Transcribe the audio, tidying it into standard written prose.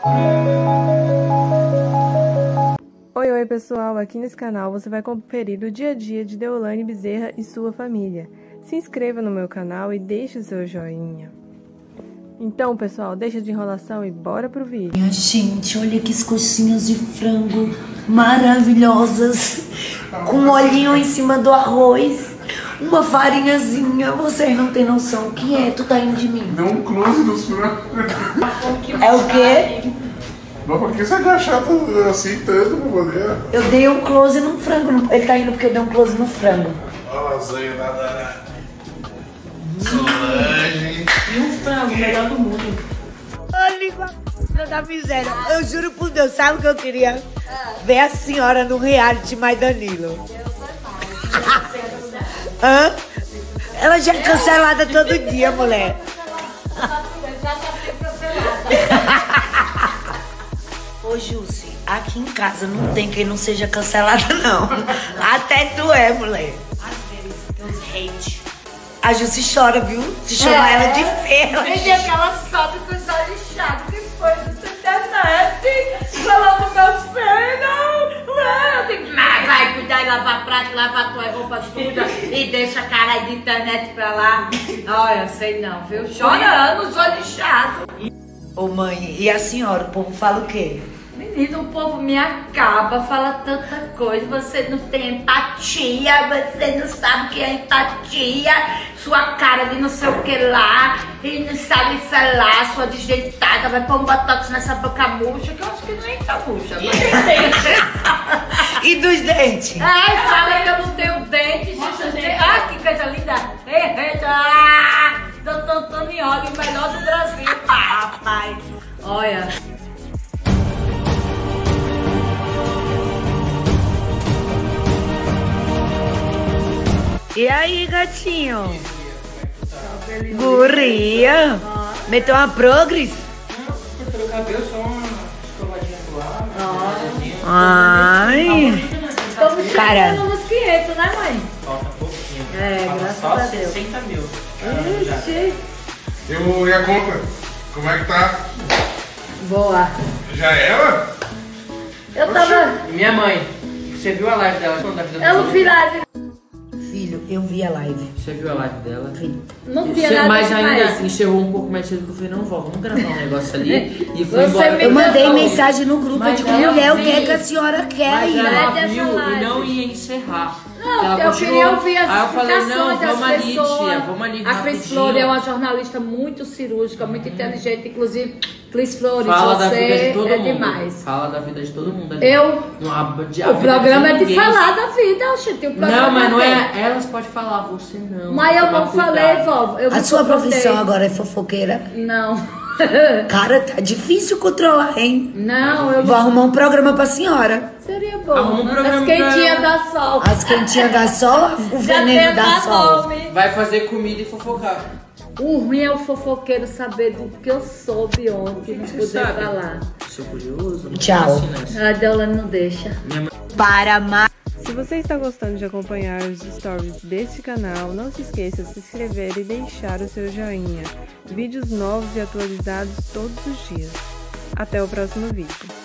Oi pessoal, aqui nesse canal você vai conferir o dia a dia de Deolane Bezerra e sua família. Se inscreva no meu canal e deixe o seu joinha. Então pessoal, deixa de enrolação e bora pro vídeo. Minha gente, olha que coxinhas de frango maravilhosas, com olhinho em cima do arroz, uma farinhazinha. Vocês não tem noção o que é, tu tá indo de mim. Deu um close nos frangos. É o quê? Mas por que você agachar assim tanto pra poder? Eu dei um close no frango. Ele tá indo porque eu dei um close no frango. Olha a lasanha da Solange. E um frango, melhor do mundo. Ô, língua da miséria. Eu juro por Deus, sabe o que eu queria? Ver a senhora no reality mais Danilo. Hã? Ela já é cancelada todo dia, mulher. Ô, Jussi, aqui em casa não tem quem não seja cancelada, não. Até tu é, mulher. Às vezes tem uns hate. A Jussi chora, viu? Se chama ela de feia. Entendeu que ela sobe com os olhos chatos que foi do internet, falando meus peitos. Eu tenho que vai cuidar e lavar prato, lavar tua roupa suja e deixa a cara de internet pra lá. Olha, sei não, viu? Chorando, os olhos chatos. Ô, mãe, e a senhora? O povo fala o quê? Menino, o povo me acaba, fala tanta coisa, você não tem empatia, você não sabe o que é empatia, sua cara de não sei o que lá, e não sabe falar, sua desdeitada, vai pôr um botox nessa boca murcha, que eu acho que nem tá murcha, não tem dente. E dos dentes? Ai, fala que eu não tenho dente, ah, que coisa linda, eita, Doutor Antonioli, o melhor do Brasil, rapaz, olha. E aí, gatinho? Guria? Meteu uma progress? Não, cortou o cabelo, só uma escovadinha do lado. Ai. Estamos Cara. chegando nos 500, né, mãe? Falta pouquinho. É, Falta graças só a Deus. 60 mil. Ixi. E a conta? Como é que tá? Boa. Já era? Eu tava... E minha mãe, você viu a live dela? Da vida Eu não vi live. Filho, eu vi a live. Você viu a live dela? Não tinha nada Mas demais. ainda assim, chegou um pouco mais cedo que eu falei, não, vó, vamos gravar um negócio ali. E fui Você embora. me Eu mandei enganou. mensagem no grupo, eu Mas digo, ela mulher, o que é viu. que a senhora quer Mas aí? ela dessa viu live. e não ia encerrar. Não, Ela eu continuou. queria ouvir as Aí eu falei, não, explicações das vamos ali, pessoas. tia, vamos ali A Cris rapidinho. Flores é uma jornalista muito cirúrgica, muito inteligente. Inclusive, Cris Flores, Fala da você vida de todo é mundo. demais. Fala da vida de todo mundo ali. Eu... O programa é de falar da vida, gente. O programa Não, mas não tem. é. Elas podem falar, você não. Mas eu Toma não cuidado. falei, vó. Eu A me sua confrontei. profissão agora é fofoqueira? Não. Cara, tá difícil controlar, hein? Não, eu Vou arrumar um programa pra senhora. Seria bom. Arruma um programa As quentinhas pra- da sol. As quentinhas da sol, o veneno da sol. Vai fazer comida e fofocar. O ruim é o fofoqueiro saber do que eu soube ontem, não Você poder sabe? falar. Sou curioso. não Tchau. fascina isso. A Deolane não deixa. Minha mãe... Para mais. Se você está gostando de acompanhar os stories deste canal, não se esqueça de se inscrever e deixar o seu joinha. Vídeos novos e atualizados todos os dias. Até o próximo vídeo.